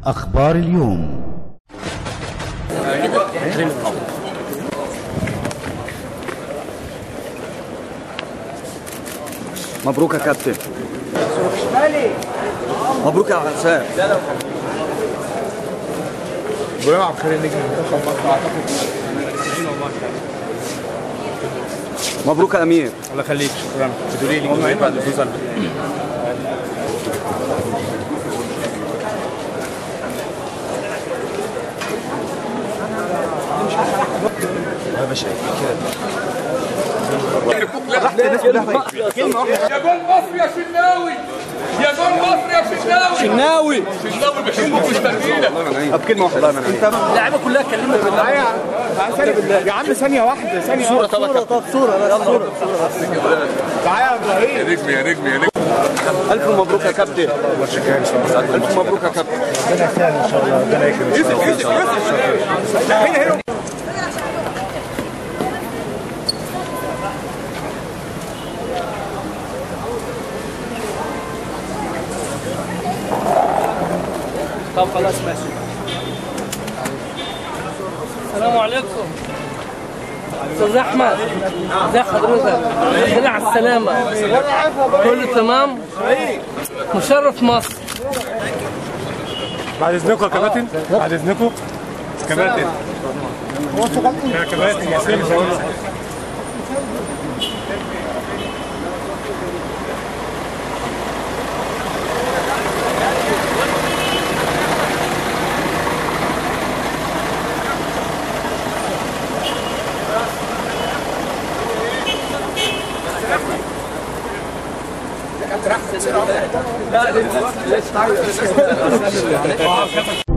أخبار اليوم. مبروك يا كابتن. مبروك يا حسام. ابراهيم عبد الكريم نجم منتخب مصر اعتقد. مبروك يا امير. الله يخليك، شكرا. بدوري لي جمعين بعد الفوز. يا باشا يا جول مصر يا شناوي، يا جول مصر يا شناوي. شناوي بحبك مستنيينك. بكلمه واحده. اللعيبه كلها اتكلمت بالله. يا عم ثانيه واحده، ثانيه صوره طب صوره يلا تعالى يا ابراهيم. يا نجم يا نجم يا نجم. الف مبروك يا كابتن. الف مبروك يا كابتن. ربنا يسهل ان شاء الله، ربنا يكرمك ان شاء الله. طب خلاص ماشي. السلام عليكم استاذ احمد، ازي حضرتك؟ الحمد على السلامه، كله تمام؟ مشرف مصر. بعد اذنكم يا كباتن، بعد اذنكم كباتن. يا كباتن يا سيدي. لا